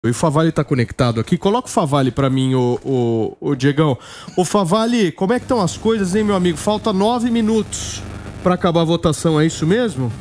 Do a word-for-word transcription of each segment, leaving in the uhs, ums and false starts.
E o Favale está conectado aqui. Coloca o Favale para mim, o, o, o Diegão. O Favale, como é que estão as coisas, hein, meu amigo? Falta nove minutos para acabar a votação, é isso mesmo?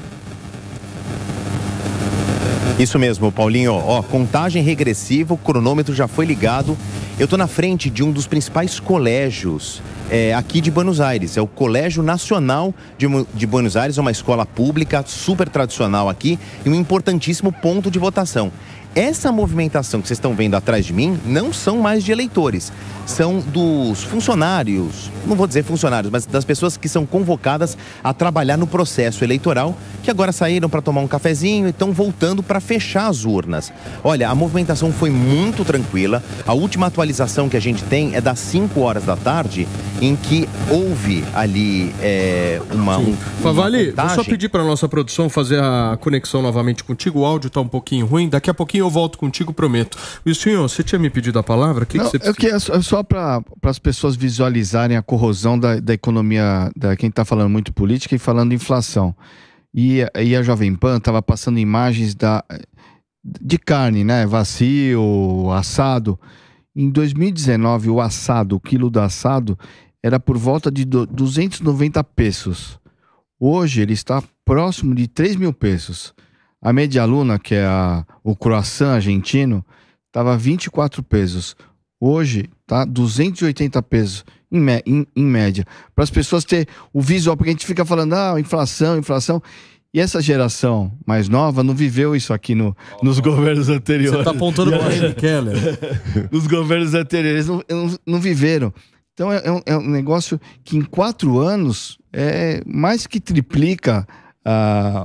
Isso mesmo, Paulinho. Ó, contagem regressiva, o cronômetro já foi ligado. Eu tô na frente de um dos principais colégios é, aqui de Buenos Aires. É o Colégio Nacional de, de Buenos Aires, é uma escola pública super tradicional aqui e um importantíssimo ponto de votação. Essa movimentação que vocês estão vendo atrás de mim não são mais de eleitores, são dos funcionários, não vou dizer funcionários, mas das pessoas que são convocadas a trabalhar no processo eleitoral, que agora saíram para tomar um cafezinho e estão voltando para fechar as urnas. Olha, a movimentação foi muito tranquila. A última atualização que a gente tem é das cinco horas da tarde, em que houve ali é, uma, um, Favale, uma vou só pedir para a nossa produção fazer a conexão novamente contigo. O áudio está um pouquinho ruim, daqui a pouquinho eu volto contigo, prometo. E o senhor, você tinha me pedido a palavra? O que, Não, que você precisa? Eu queria só, só para as pessoas visualizarem a corrosão da, da economia, da quem está falando muito política e falando inflação. E, e a Jovem Pan estava passando imagens da, de carne, né? Vazio, assado. Em dois mil e dezenove, o assado, o quilo do assado, era por volta de duzentos e noventa pesos. Hoje ele está próximo de três mil pesos. A medialuna, que é a, o croissant argentino, estava vinte e quatro pesos. Hoje está duzentos e oitenta pesos, em, em, em média. Para as pessoas terem o visual, porque a gente fica falando, ah, inflação, inflação. E essa geração mais nova não viveu isso aqui no, oh, nos oh, governos anteriores. Você está apontando para ele, Keller. Nos governos anteriores, não, não, não viveram. Então é, é, um, é um negócio que em quatro anos é mais que triplica A,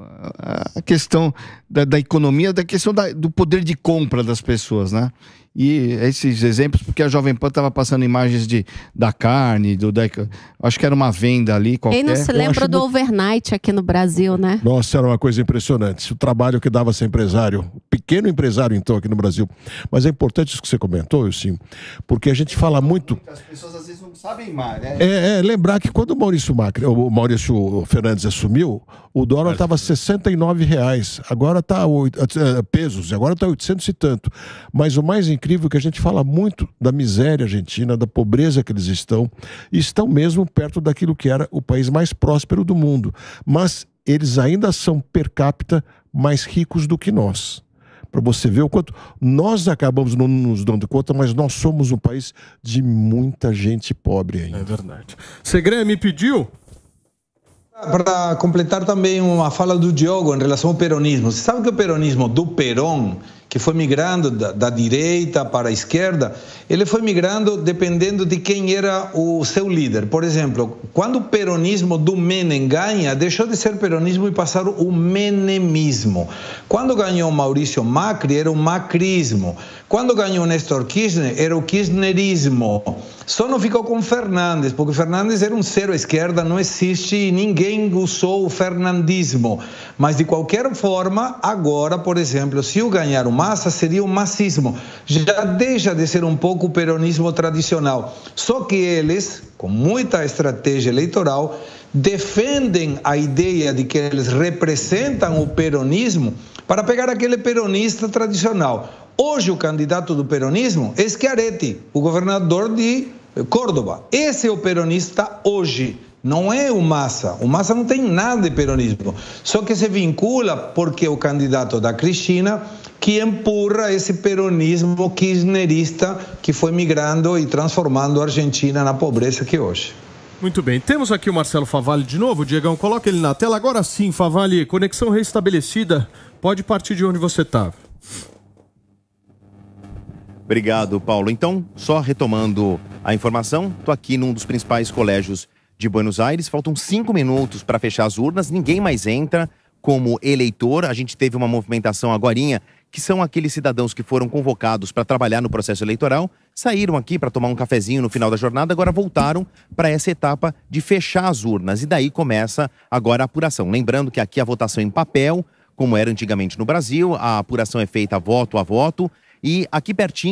a questão da, da economia, da questão da, do poder de compra das pessoas, né? E esses exemplos, porque a Jovem Pan estava passando imagens de, da carne, do, da, acho que era uma venda ali qualquer. Quem não se lembra do muito... overnight aqui no Brasil, né? Nossa, era uma coisa impressionante. O trabalho que dava ser empresário, pequeno empresário então aqui no Brasil. Mas é importante isso que você comentou, sim, porque a gente fala muito... As pessoas às vezes não sabem mais, né? É, é lembrar que quando o Maurício Macri, o Maurício Fernandes assumiu, o dólar estava sessenta e nove reais, agora está pesos, agora está oitocentos e tanto. Mas o mais incrível é que a gente fala muito da miséria argentina, da pobreza que eles estão, e estão mesmo perto daquilo que era o país mais próspero do mundo. Mas eles ainda são per capita mais ricos do que nós. Para você ver o quanto nós acabamos não nos dando conta, mas nós somos um país de muita gente pobre ainda. É verdade. Segre me pediu? Para completar também uma fala do Diogo em relação ao peronismo. Você sabe que o peronismo do Perón, que foi migrando da, da direita para a esquerda, ele foi migrando dependendo de quem era o seu líder. Por exemplo, quando o peronismo do Menem ganha, deixou de ser peronismo e passaram o menemismo. Quando ganhou Maurício Macri, era o macrismo. Quando ganhou Néstor Kirchner, era o kirchnerismo. Só não ficou com Fernandes, porque Fernandes era um zero à esquerda, não existe, ninguém usou o fernandismo. Mas, de qualquer forma, agora, por exemplo, se o ganhar o Massa, seria o macismo. Já deixa de ser um pouco o peronismo tradicional. Só que eles, com muita estratégia eleitoral, defendem a ideia de que eles representam o peronismo para pegar aquele peronista tradicional. Hoje, o candidato do peronismo é Schiaretti, o governador de Córdoba. Esse é o peronista hoje, não é o Massa. O Massa não tem nada de peronismo, só que se vincula porque é o candidato da Cristina que empurra esse peronismo kirchnerista que foi migrando e transformando a Argentina na pobreza que é hoje. Muito bem, temos aqui o Marcelo Favale de novo. Diegão, coloca ele na tela. Agora sim, Favale, conexão restabelecida. Pode partir de onde você estava. Obrigado, Paulo. Então, só retomando a informação, estou aqui num dos principais colégios de Buenos Aires. Faltam cinco minutos para fechar as urnas, ninguém mais entra como eleitor. A gente teve uma movimentação agorinha, que são aqueles cidadãos que foram convocados para trabalhar no processo eleitoral, saíram aqui para tomar um cafezinho no final da jornada, agora voltaram para essa etapa de fechar as urnas. E daí começa agora a apuração. Lembrando que aqui a votação em papel, como era antigamente no Brasil, a apuração é feita voto a voto. E aqui pertinho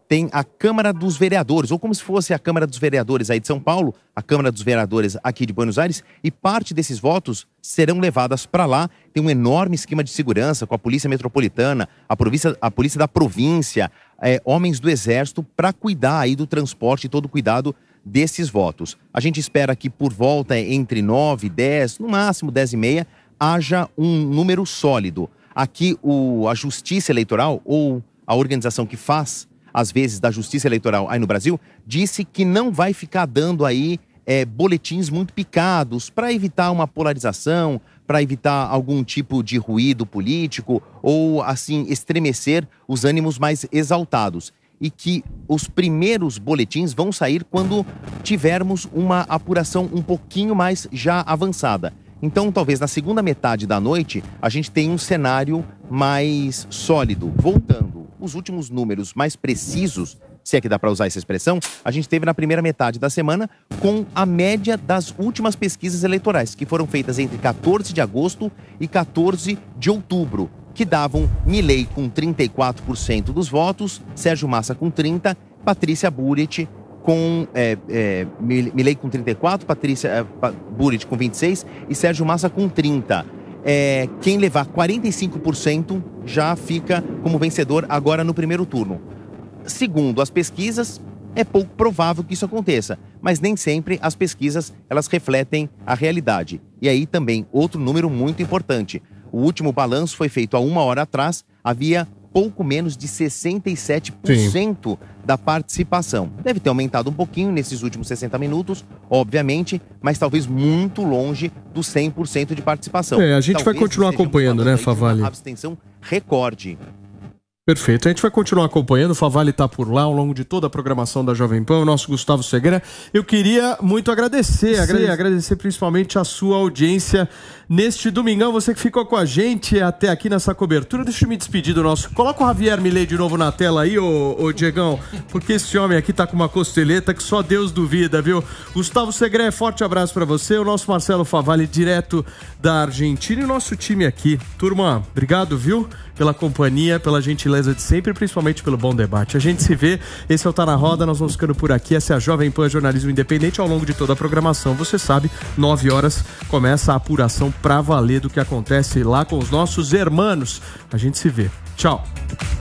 tem a Câmara dos Vereadores, ou como se fosse a Câmara dos Vereadores aí de São Paulo, a Câmara dos Vereadores aqui de Buenos Aires, e parte desses votos serão levadas para lá. Tem um enorme esquema de segurança com a Polícia Metropolitana, a Polícia, a polícia da Província, é, homens do Exército, para cuidar aí do transporte e todo o cuidado desses votos. A gente espera que por volta entre nove, dez, no máximo dez e meia, haja um número sólido. Aqui o, a Justiça Eleitoral, ou a organização que faz às vezes, da Justiça Eleitoral aí no Brasil, disse que não vai ficar dando aí é, boletins muito picados para evitar uma polarização, para evitar algum tipo de ruído político ou, assim, estremecer os ânimos mais exaltados. E que os primeiros boletins vão sair quando tivermos uma apuração um pouquinho mais já avançada. Então, talvez na segunda metade da noite, a gente tenha um cenário mais sólido. Voltando, os últimos números mais precisos, se é que dá para usar essa expressão, a gente teve na primeira metade da semana com a média das últimas pesquisas eleitorais, que foram feitas entre quatorze de agosto e quatorze de outubro, que davam Milei com trinta e quatro por cento dos votos, Sérgio Massa com trinta por cento, Patrícia Burit com é, é, Milei com trinta e quatro, Patrícia é, Burit com vinte e seis e Sérgio Massa com trinta. É, quem levar quarenta e cinco por cento já fica como vencedor agora no primeiro turno. Segundo as pesquisas, é pouco provável que isso aconteça, mas nem sempre as pesquisas elas refletem a realidade. E aí também outro número muito importante. O último balanço foi feito há uma hora atrás, havia pouco menos de sessenta e sete por cento Sim. da participação. Deve ter aumentado um pouquinho nesses últimos sessenta minutos, obviamente, mas talvez muito longe dos cem por cento de participação. É, a gente talvez vai continuar acompanhando, né, Favalli? Abstenção recorde. Perfeito, a gente vai continuar acompanhando, o Favalli está por lá ao longo de toda a programação da Jovem Pan, o nosso Gustavo Segre. Eu queria muito agradecer, agradecer, agradecer principalmente a sua audiência neste domingão, você que ficou com a gente até aqui nessa cobertura. Deixa eu me despedir do nosso... Coloca o Javier Milei de novo na tela aí, ô, ô Diegão, porque esse homem aqui tá com uma costeleta que só Deus duvida, viu? Gustavo Segre, forte abraço para você, o nosso Marcelo Favalli direto da Argentina e o nosso time aqui. Turma, obrigado, viu? Pela companhia, pela gentileza de sempre e principalmente pelo bom debate. A gente se vê, esse é o Tá Na Roda, nós vamos ficando por aqui, essa é a Jovem Pan Jornalismo Independente ao longo de toda a programação. Você sabe, nove horas começa a apuração pra valer do que acontece lá com os nossos hermanos. A gente se vê. Tchau.